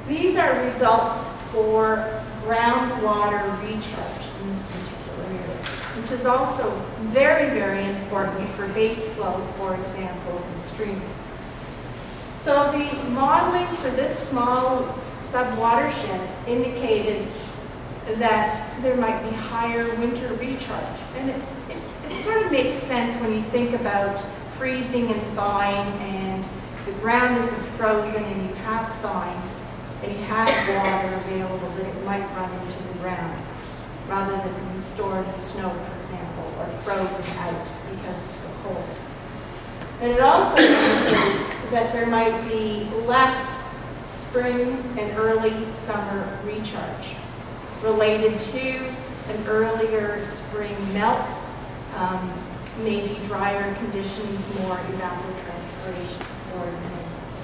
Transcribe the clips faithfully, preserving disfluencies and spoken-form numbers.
These are results for groundwater recharge in this particular area, which is also very, very important for base flow, for example, in streams. So the modeling for this small sub-watershed indicated that there might be higher winter recharge. And it, it's, it sort of makes sense when you think about freezing and thawing, and the ground isn't frozen and you have thawing, and you have water available, that it might run into the ground, rather than being stored in snow, for example, or frozen out because it's so cold. And it also indicates that there might be less spring and early summer recharge related to an earlier spring melt, um, maybe drier conditions, more evapotranspiration, for example.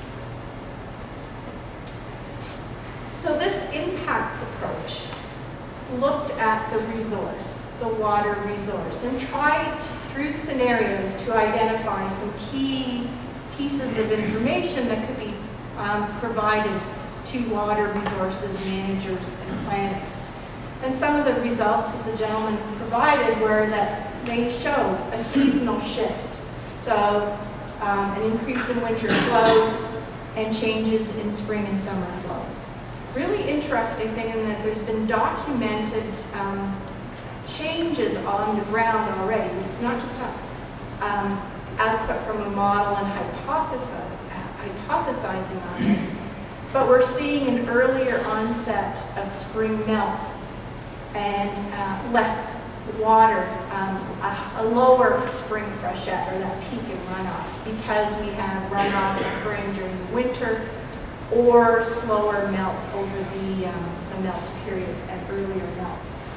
So this impacts approach looked at the resource, the water resource, and tried through scenarios to identify some key pieces of information that could be um, provided to water resources managers and planners. And some of the results that the gentleman provided were that they show a seasonal shift. So um, an increase in winter flows and changes in spring and summer flows. Really interesting thing in that there's been documented um, changes on the ground already. It's not just a, um, output from a model and hypothesi hypothesizing on this, but we're seeing an earlier onset of spring melt and uh, less water, um, a, a lower spring freshet, or that peak in runoff, because we have runoff occurring during the winter, or slower melt over the, um, the melt period and earlier melt.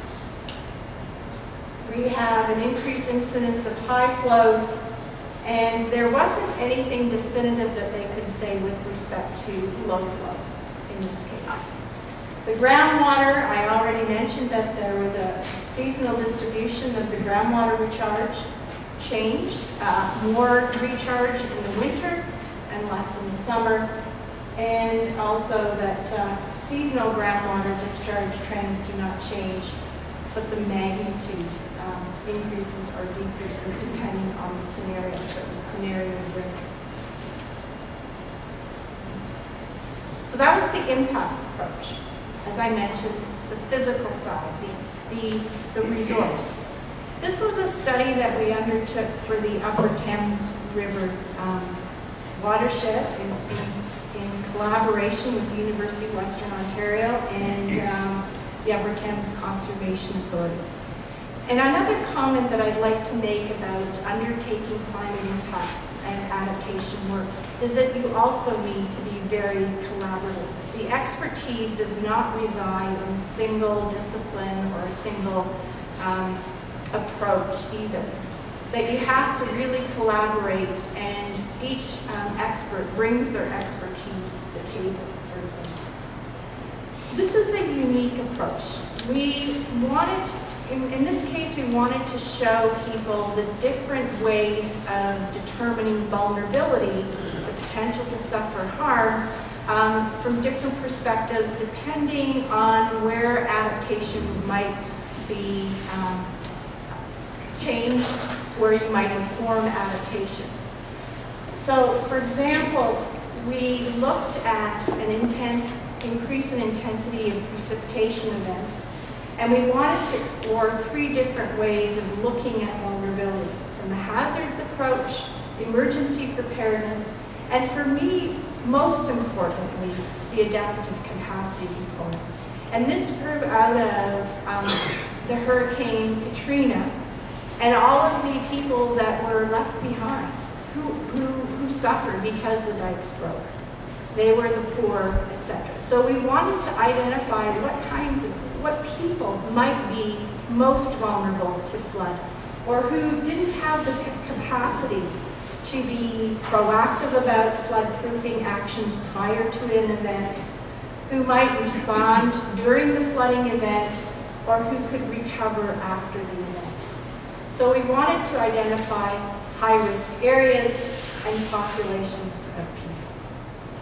We have an increased incidence of high flows, and there wasn't anything definitive that they could say with respect to low flows in this case. The groundwater, I already mentioned that there was a seasonal distribution of the groundwater recharge changed, uh, more recharge in the winter and less in the summer. And also that uh, seasonal groundwater discharge trends do not change, but the magnitude um, increases or decreases depending on the scenario, so the scenario bring. So that was the impacts approach. As I mentioned, the physical side, the, the, the resource. This was a study that we undertook for the Upper Thames River um, watershed in, in in collaboration with the University of Western Ontario and um, the Upper Thames Conservation Authority. And another comment that I'd like to make about undertaking climate impacts and adaptation work is that you also need to be very collaborative. The expertise does not reside in a single discipline or a single um, approach either. That you have to really collaborate, and each um, expert brings their expertise to the table, for example. This is a unique approach. We wanted, in, in this case, we wanted to show people the different ways of determining vulnerability, the potential to suffer harm, um, from different perspectives, depending on where adaptation might be um, changed, where you might inform adaptation. So, for example, we looked at an intense increase in intensity of precipitation events, and we wanted to explore three different ways of looking at vulnerability, from the hazards approach, emergency preparedness, and for me, most importantly, the adaptive capacity component. And this grew out of um, the Hurricane Katrina, and all of the people that were left behind, who, who, who suffered because the dikes broke. They were the poor, et cetera. So we wanted to identify what kinds of, what people might be most vulnerable to flood, or who didn't have the capacity to be proactive about flood-proofing actions prior to an event, who might respond during the flooding event, or who could recover after the event. So we wanted to identify high-risk areas and populations of people.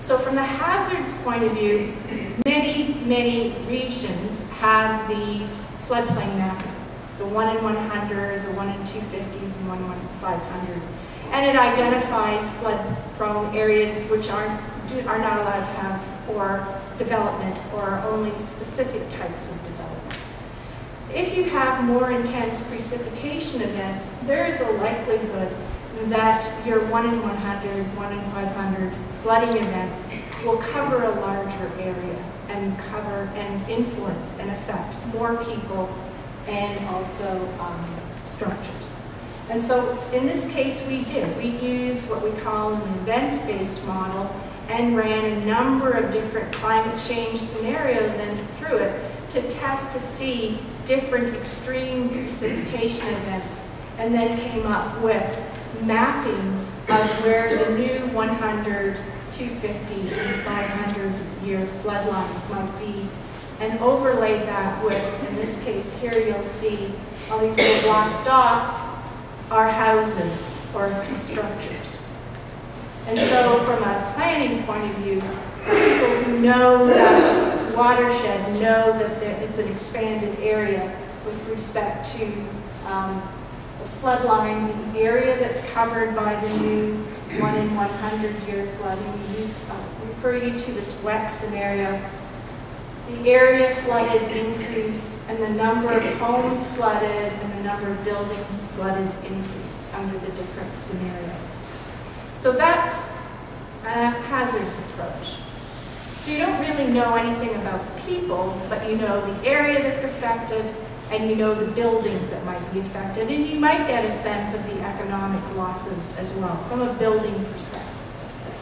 So from the hazards point of view, many, many regions have the floodplain mapping, the one in one hundred, the one in two fifty, the one in five hundred. And it identifies flood-prone areas which aren't, do, are not allowed to have or development or only specific types of development. If you have more intense precipitation events, there is a likelihood that your one in one hundred, one in five hundred flooding events will cover a larger area and cover and influence and affect more people and also um, structures. And so in this case we did. We used what we call an event-based model and ran a number of different climate change scenarios and through it to test to see different extreme precipitation events, and then came up with mapping of where the new one hundred, two fifty, and five hundred year flood lines might be, and overlaid that with, in this case here you'll see all these little black dots are houses or structures. And so from a planning point of view, people who know that watershed know that there, it's an expanded area with respect to um, the flood line, the area that's covered by the new one in one hundred year flooding. We use, uh, refer you to this wet scenario. The area flooded increased, and the number of homes flooded and the number of buildings flooded increased under the different scenarios. So that's a hazards approach. So you don't really know anything about the people, but you know the area that's affected, and you know the buildings that might be affected, and you might get a sense of the economic losses as well, from a building perspective, let's say.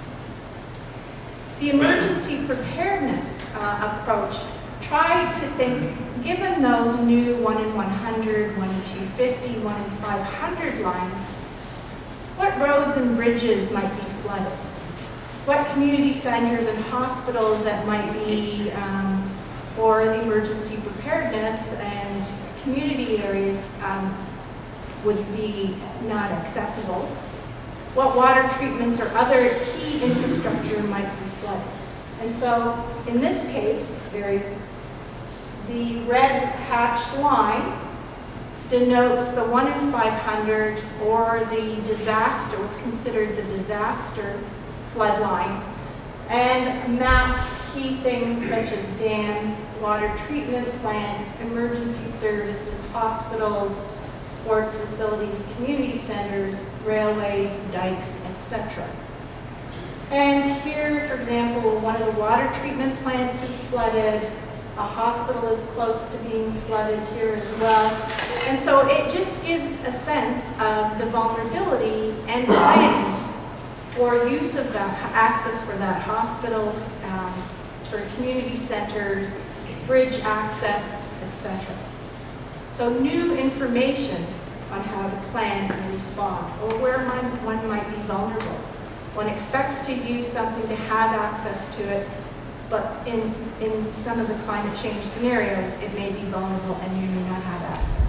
The emergency preparedness uh, approach tried to think, given those new one in one hundred, one in two fifty, one in five hundred lines, what roads and bridges might be flooded? What community centers and hospitals that might be um, for the emergency preparedness and community areas um, would be not accessible? What water treatments or other key infrastructure might be flooded? And so, in this case, very, the red hatched line denotes the one in five hundred or the disaster, what's considered the disaster flood line, and mapped key things such as dams, water treatment plants, emergency services, hospitals, sports facilities, community centers, railways, dikes, et cetera. And here, for example, one of the water treatment plants is flooded. A hospital is close to being flooded here as well. And so it just gives a sense of the vulnerability and planning for use of that access for that hospital, um, for community centers, bridge access, et cetera. So new information on how to plan and respond, or where one, one might be vulnerable. One expects to use something to have access to it, but in, in some of the climate change scenarios, it may be vulnerable and you may not have access.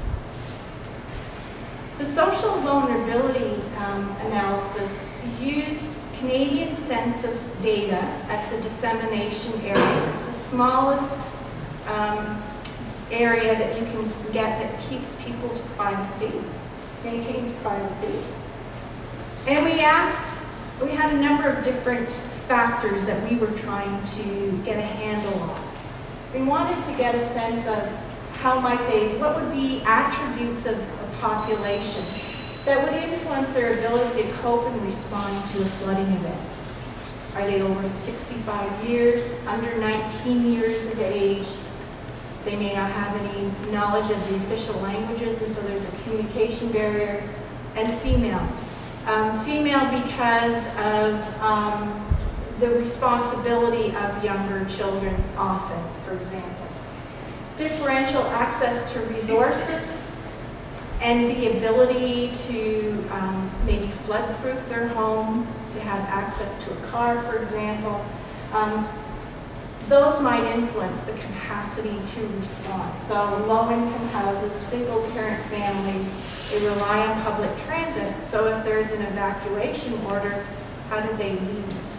The social vulnerability um, analysis used Canadian census data at the dissemination area. It's the smallest um, area that you can get that keeps people's privacy, maintains privacy. And we asked, we had a number of different factors that we were trying to get a handle on. We wanted to get a sense of how might they, what would be attributes of a population that would influence their ability to cope and respond to a flooding event. Are they over sixty-five years, under nineteen years of age? They may not have any knowledge of the official languages, and so there's a communication barrier. And female. Um, female because of um, the responsibility of younger children often, for example. Differential access to resources and the ability to um, maybe flood-proof their home, to have access to a car, for example. Um, those might influence the capacity to respond. So low-income houses, single-parent families, they rely on public transit. So if there's an evacuation order, how do they leave?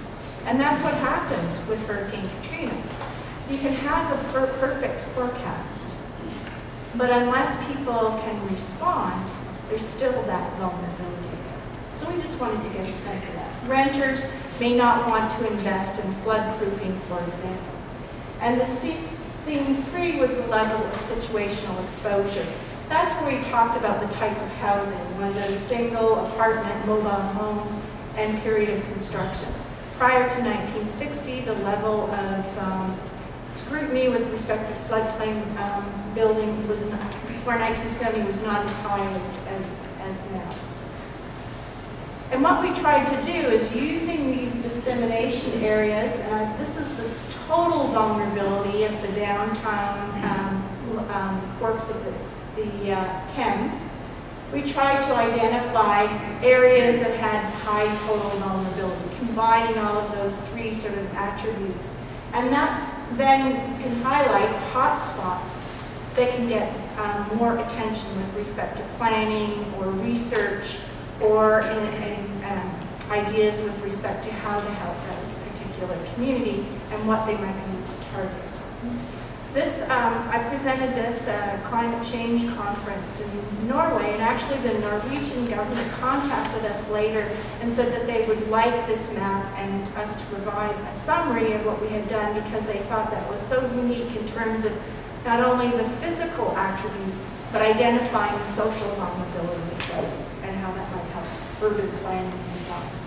And that's what happened with Hurricane Katrina. You can have a per perfect forecast, but unless people can respond, there's still that vulnerability there. So we just wanted to get a sense of that. Renters may not want to invest in flood-proofing, for example. And the theme three was the level of situational exposure. That's where we talked about the type of housing. Was it a single apartment, mobile home, and period of construction? Prior to nineteen sixty, the level of um, scrutiny with respect to floodplain um, building was not, before nineteen seventy was not as high as, as, as now. And what we tried to do is using these dissemination areas, uh, this is the total vulnerability of the downtown um, um, works of the, the uh, Thames. We tried to identify areas that had high total vulnerability, combining all of those three sort of attributes. And that's then can highlight hot spots that can get um, more attention with respect to planning or research or in, in, um, ideas with respect to how to help those particular community and what they might need to target. This, um, I presented this uh, climate change conference in Norway, and actually the Norwegian government contacted us later and said that they would like this map and us to provide a summary of what we had done because they thought that was so unique in terms of not only the physical attributes, but identifying the social vulnerability and how that might help urban planning and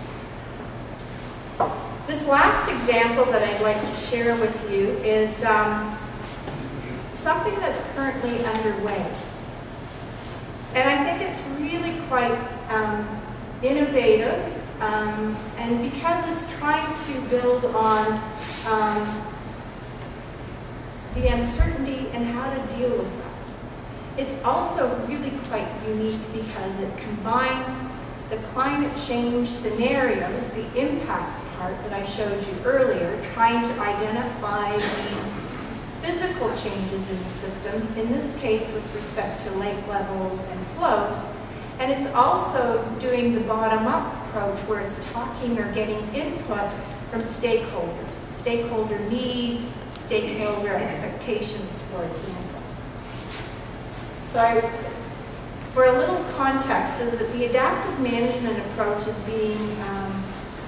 so on. This last example that I'd like to share with you is um, something that's currently underway. And I think it's really quite um, innovative, um, and because it's trying to build on um, the uncertainty and how to deal with that. It's also really quite unique because it combines the climate change scenarios, the impacts part that I showed you earlier, trying to identify the physical changes in the system, in this case with respect to lake levels and flows, and it's also doing the bottom-up approach where it's talking or getting input from stakeholders, stakeholder needs, stakeholder expectations, for example. So I, for a little context, is that the adaptive management approach is being um,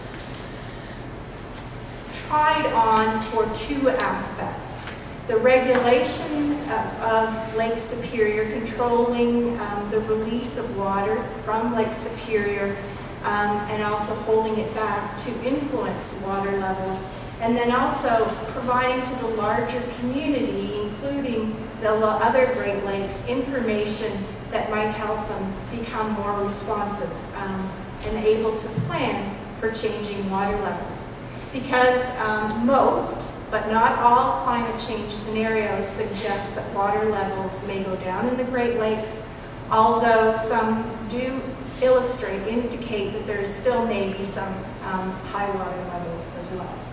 tried on for two aspects. The regulation uh, of Lake Superior, controlling um, the release of water from Lake Superior, um, and also holding it back to influence water levels, and then also providing to the larger community, including the other Great Lakes, information that might help them become more responsive um, and able to plan for changing water levels. Because um, most, but not all, climate change scenarios suggest that water levels may go down in the Great Lakes, although some do illustrate, indicate that there still may be some um, high water levels as well.